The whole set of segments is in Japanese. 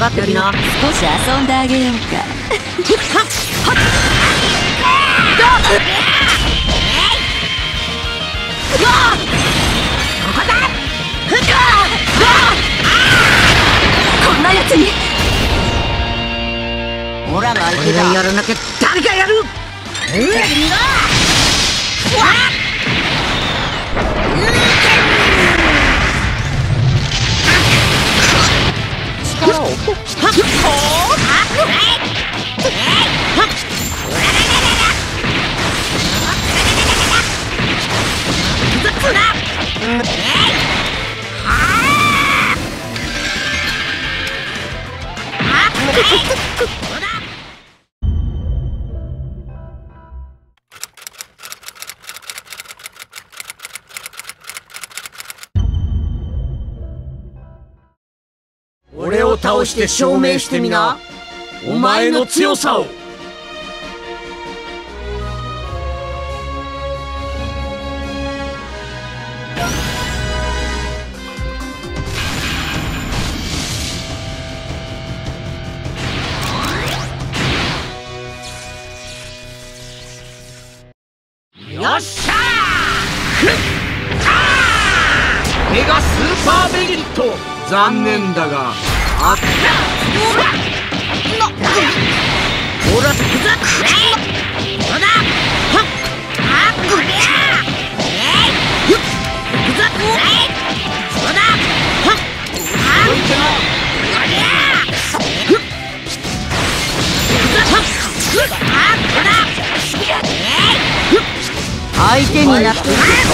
かってきな。 少し遊んであげようか。こんなやつにオラが相手だ。やらなきゃ誰がやる。力を俺を倒して証明してみな、お前の強さを。よっしゃー。メガスーパーベギット。残念だがあった。ほら、相手になって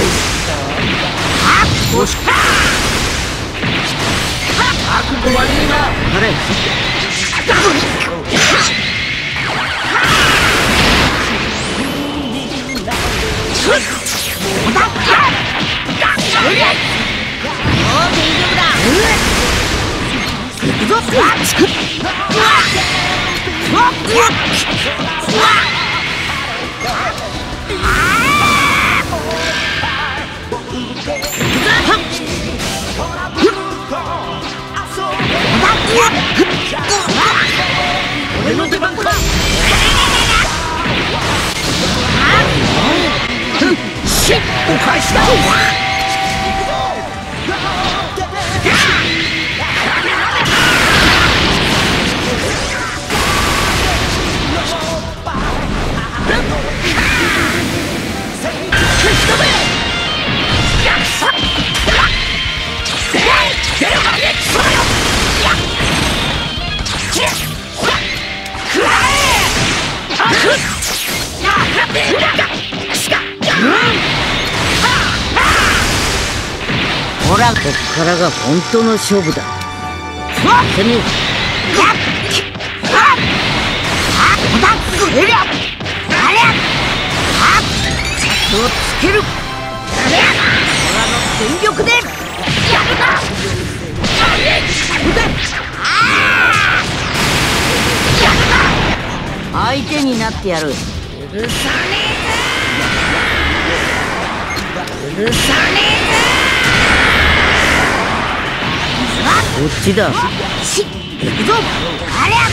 俺の出番か。お返しだ。ほら、こっからが本当の勝負だ。攻めよ。をつける。虎の全力でやるな。相手になってやる。許さねえぞ。許さねえぞ。こっちだ。行くぞ。ありゃ。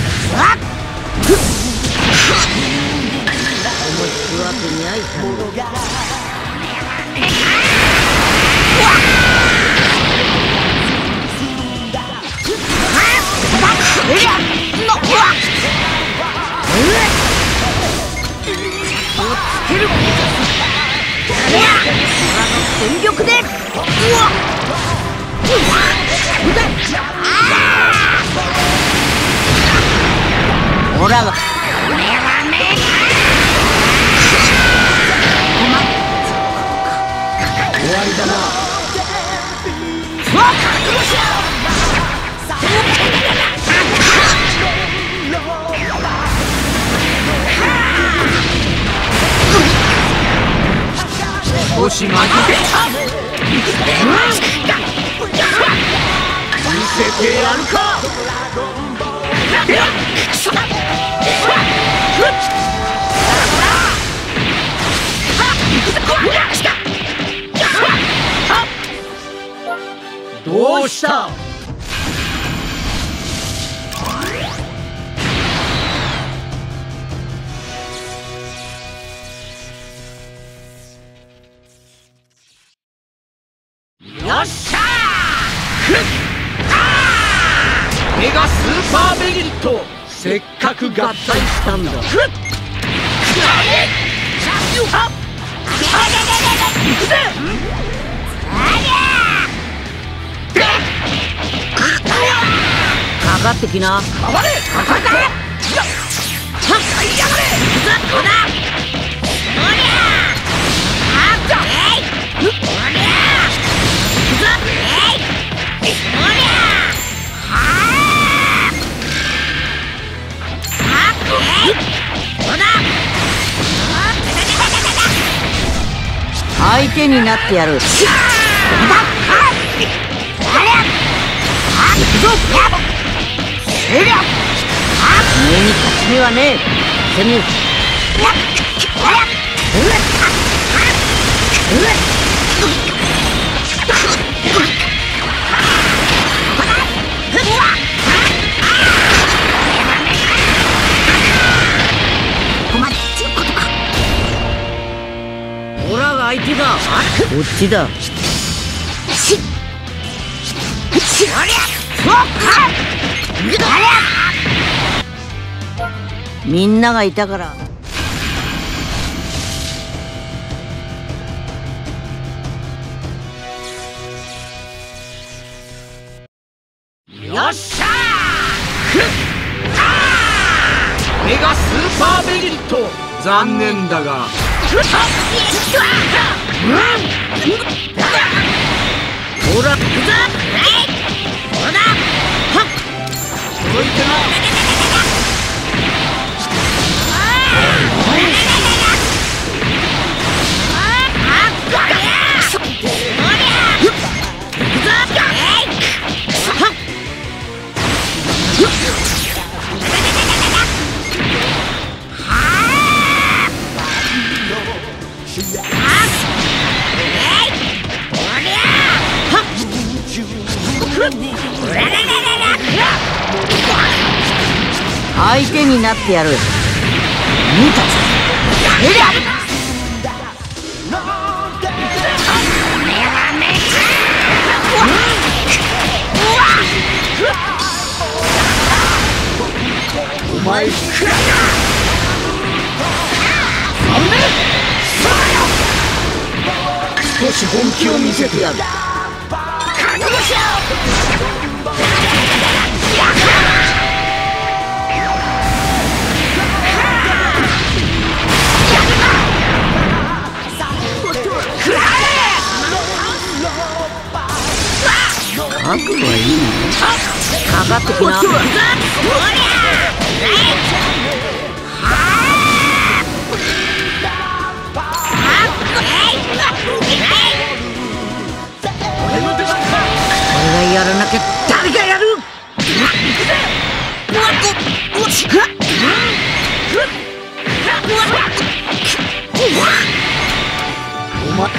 思いつくわけにはいかん。全力で。ほらが終わりだな。少し待て。見せてやるか。どうした。 メガスーパーベギット、せっかく合体したんだ。 かかってきな。 変われ、かかってやがれ。 相手になってやる。目に勝ち目はねえ。攻める。オラが相手だ。こっちだ。みんながいたから。 よっしゃー。メガスーパーベギット、残念だが。 ほら、 届いてな。 相手になってやる。見たぞ。お前少し本気を見せてやる。 覚悟はいいの？かかってきな。俺がやらなきゃ誰がやる。お前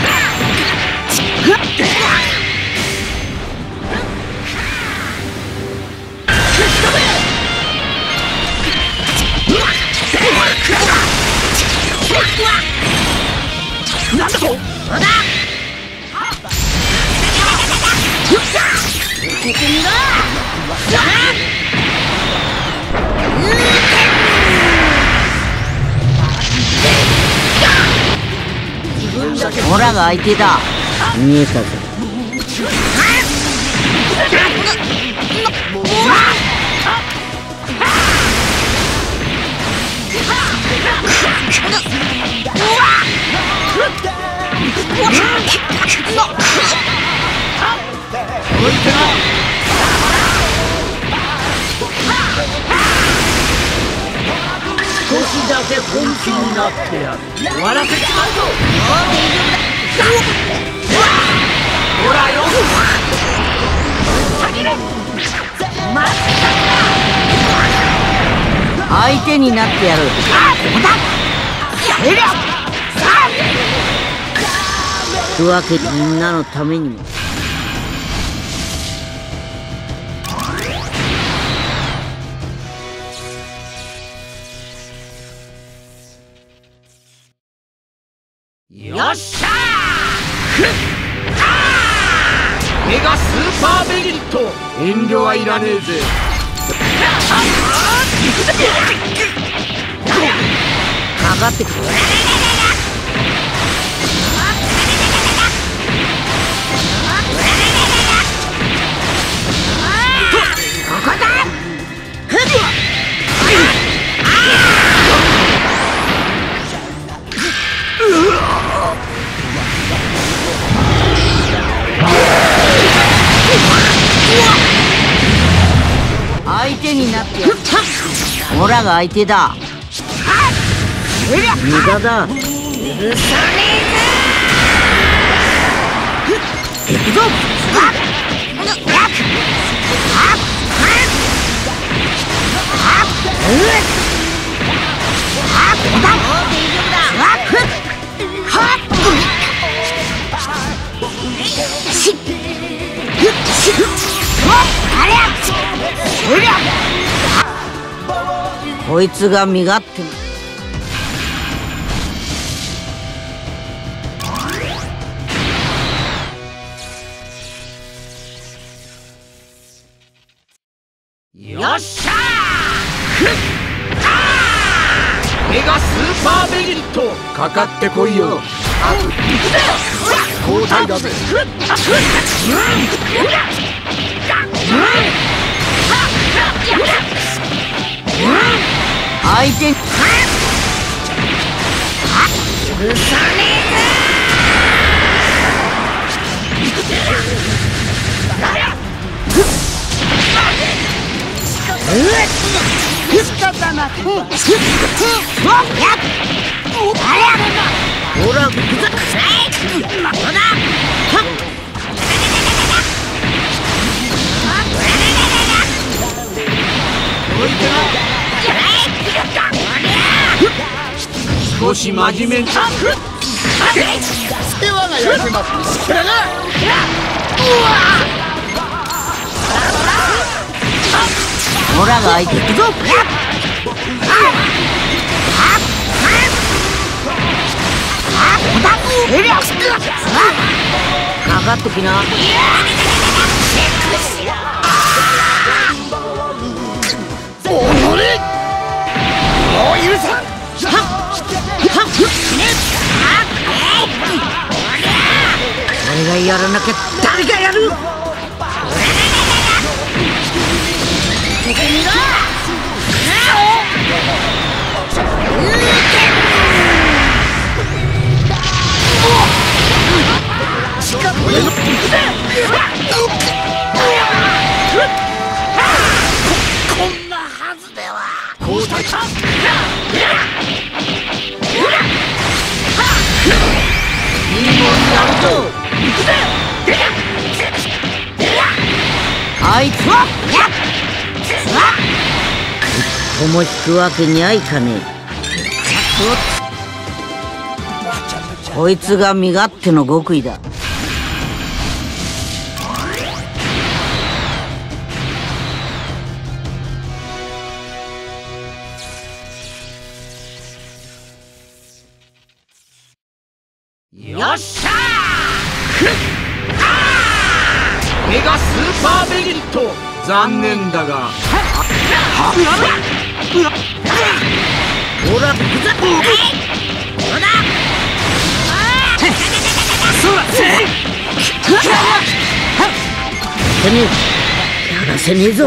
なんだと。 オラが相手だ。見えたぞ。 少しだけ本気になってやる。終わらせちまうぞ。ほらよ。 相手になってやる。というわけでみんなのためにも。 よっしゃー。メガスーパーベギット、遠慮はいらねえぜ。 かかってくる。ここだ。相手になってやる。オラが相手だ。無駄だ。許さねえぞ。行くぞ。こいつが身勝手な。 よっしゃー。メガスーパーベギット、かかってこいよ。交代だぜ。 相手に許さねほら、 少し真面目に。世話が焼けます。 オラが相手。行くぞ。かかってきな。 おのれ、もう許さん。 俺がやらなきゃ誰がやる。こんなはずでは。 交代。いいもんやるぞ。 あいつは一歩も引くわけにはいかねえ。こいつが身勝手の極意だ。 よっしゃー。メガスーパーベギット、残念だが。 ほら、行くぞ。てめえ、やらせねえぞ。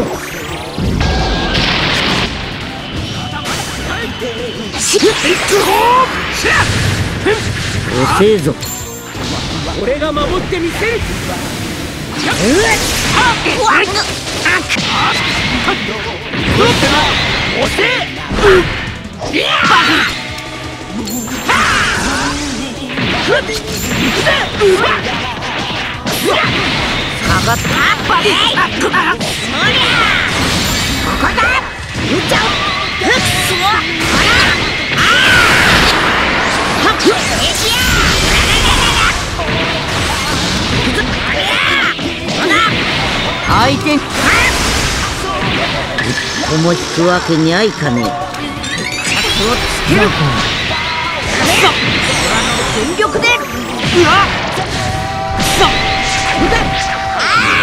遅えぞ。 俺が守ってみせる。 相手に一歩も引くわけにはいかねえ。つける。全力で。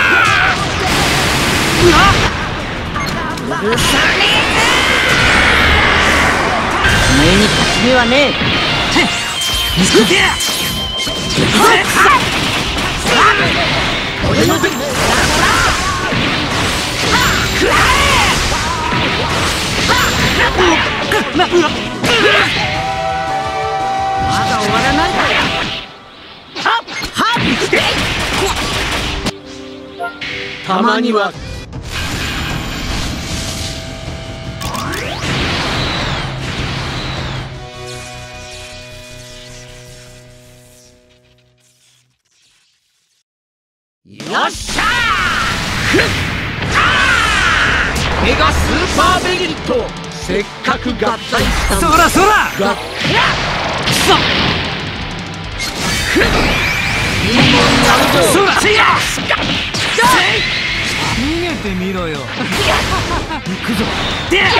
お前に勝ち目はねえ。俺の手まだ終わらないかよ。 たまにはよっしゃー！メガスーパーベギット、せっかく合体したんだ。 そらそらがそらせや逃げてみろよ。行くぞ。では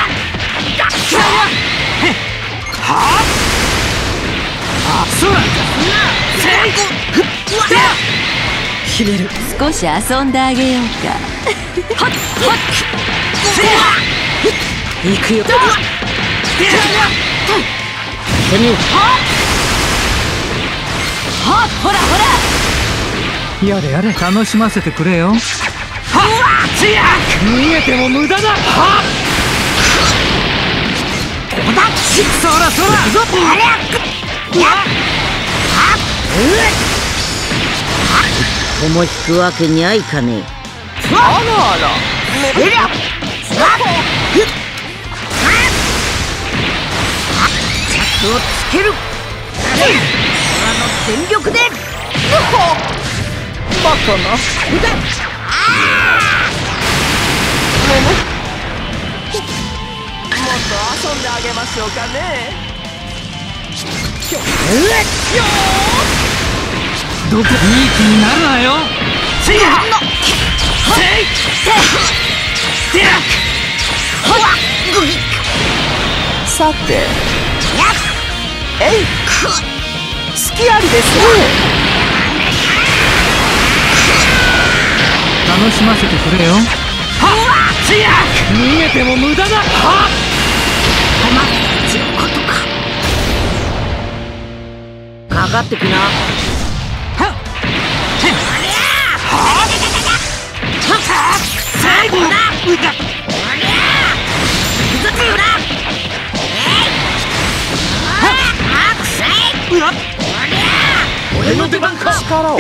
あそら決める。少し遊んであげようか。 行くよ。 ほらほら。 やれやれ楽しませてくれよ。逃げても無駄だ。そらそらこも引くわけにはいかねえ。尺をつける。虎の全力で。バカな。 もっと遊んであげましょうかね。 どこいい気になるなよ。 さて、隙ありですね。 楽しませてくれよ。逃げても無駄だ。 かかってきな。 俺の出番か。 力を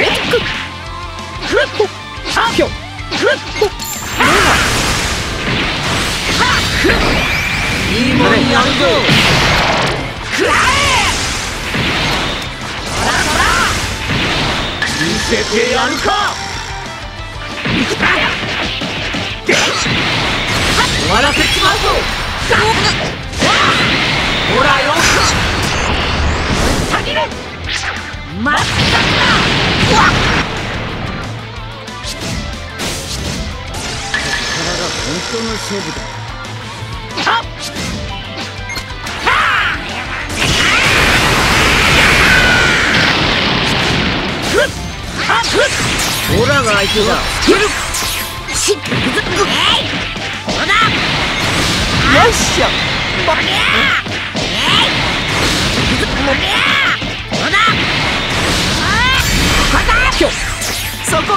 いいもんやるぞ。見せてやるか。終わらせちまうぞ。ほらよ。先れ。待ったんだ。 本当の勝負だ。オラが相手だ。 よいしょ。そこ。 どこ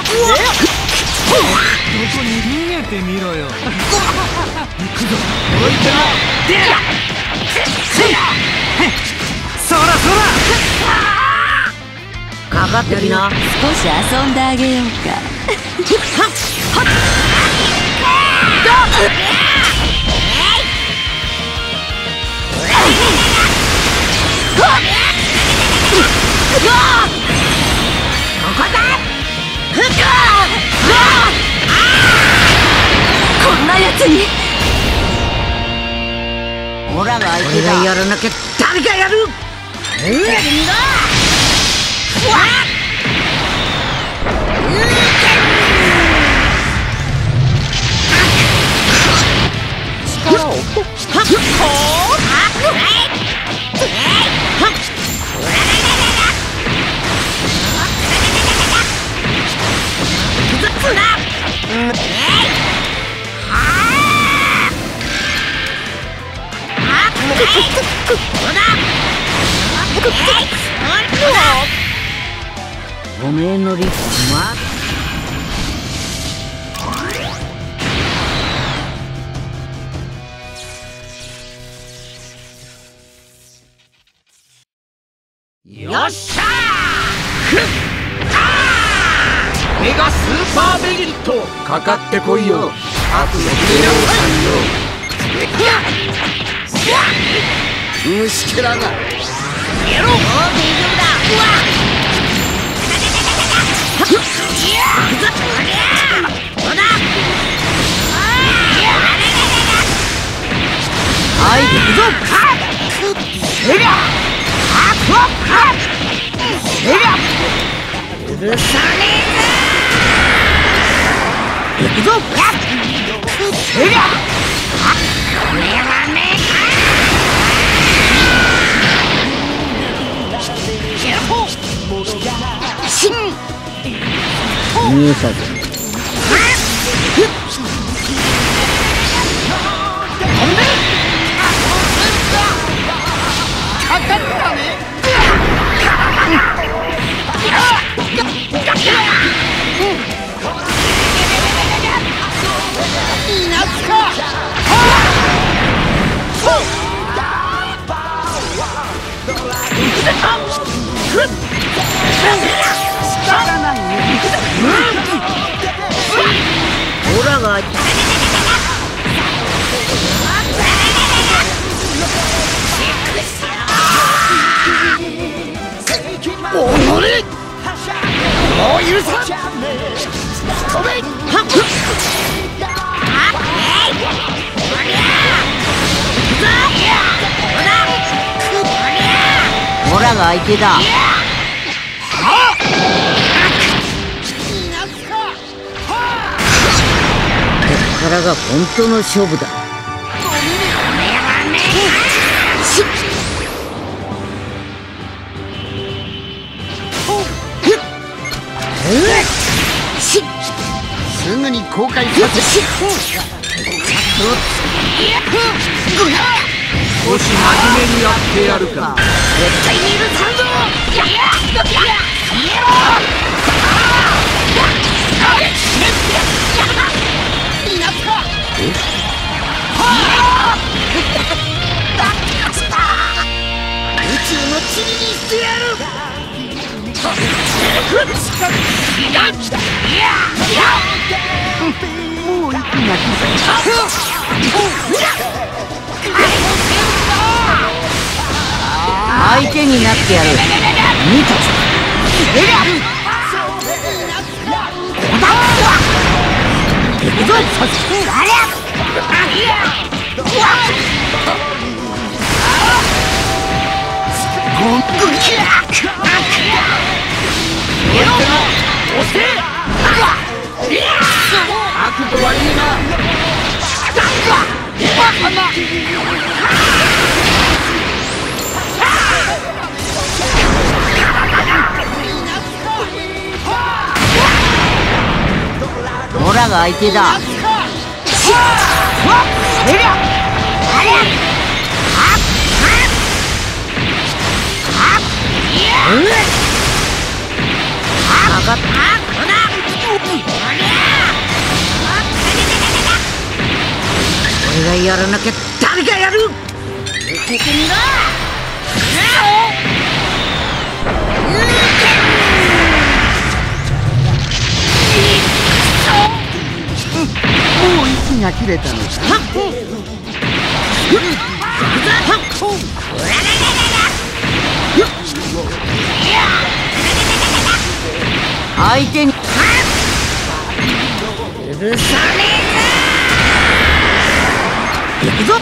に逃げてみろよ。行くぞ。 おいてな。 そらそらかかってきな。 少し遊んであげようか。こんなやつに。 オラが相手だ。俺がやらなきゃ誰がやる。 力をおめえのリップよっしゃーメガスーパーベギットかかってこいよ悪のミネオさんよ虫けらがやろう。もう大丈夫だ。うわはい、行くぞ。セリャうるさねえぞ。行くぞ。セリャこれはね見えたぞ。オラがおのれもう許さん。飛べオラが相手だ。こっからが本当の勝負だ。すぐに公開させ少し真面目にやってやるか。 絶対に許さんぞ。宇宙の塵にしてやる。もう息が相手になってやる。見たぞ。行くぞ。オラが相手だ。俺がやらなきゃ誰がやる。受けてみろ。もう息が切れたのか。相手に許さねえぞ。行くぞ。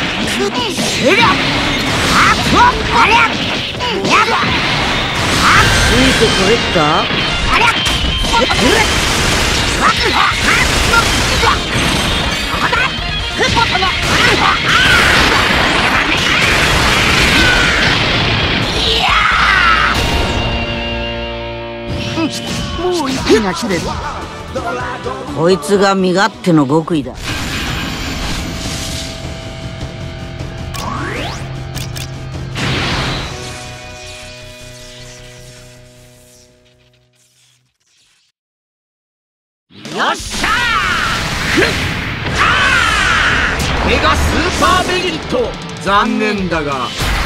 ついてこれっか。もう息が切れた。こいつが身勝手の極意だ。 メガスーパーベギット。残念だが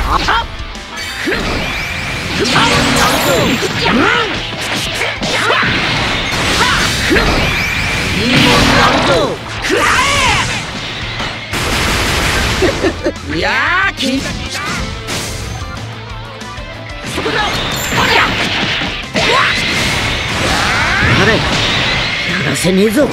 いいもんなるぞ。いやーきそこだ。 あれやらせねえぞ。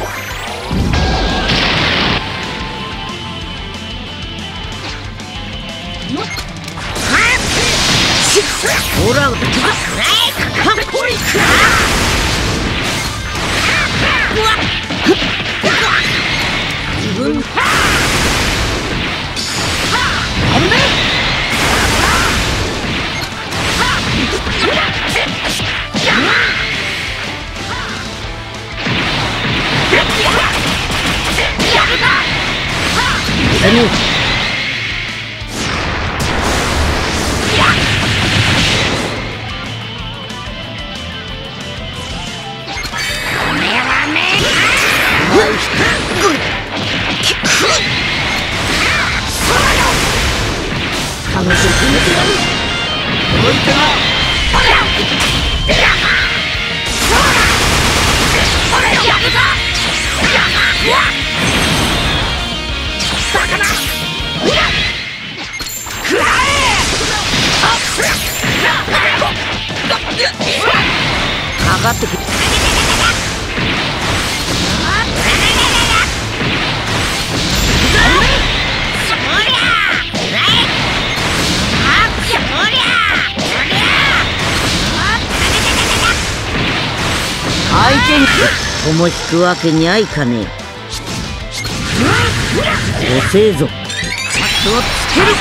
ほら自分かかってくる。相手にとも引くわけにはいかねえ。遅えぞ。角をつける。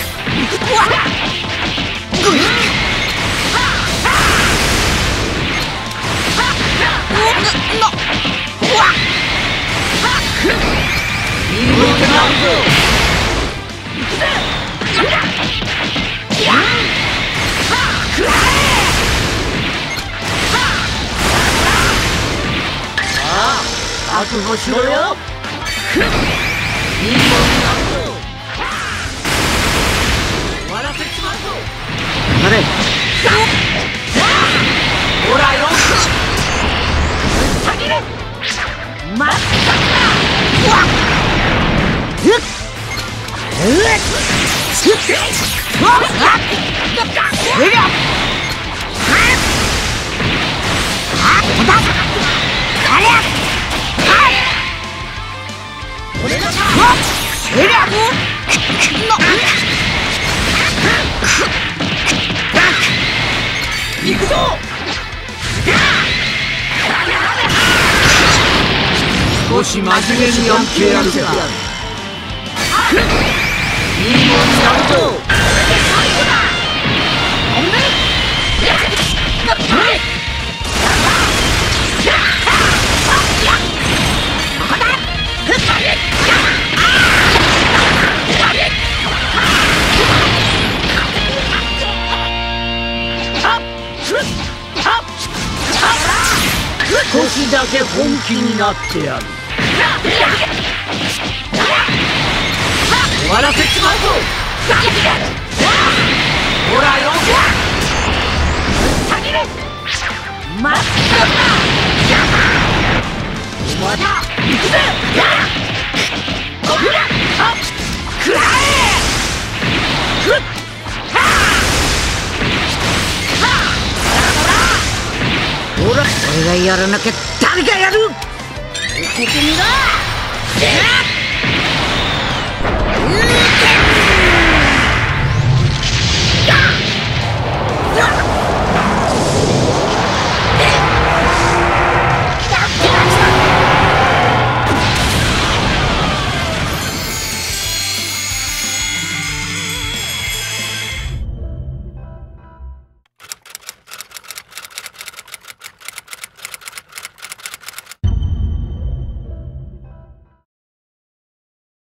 いいもんなるぞ。覚悟しろよ。いいもんなるぞ。終わらせちまうぞ。 あれほらよ。 待った行くぞ。少し真面目にやってやるか。いいもんなるぞ。少しだけ本気になってやる。終わらせちまうぞ。ほらよ。 待ったまた行くぜ。くらえ。 ほら俺がやらなきゃ誰がやる。ここにだ。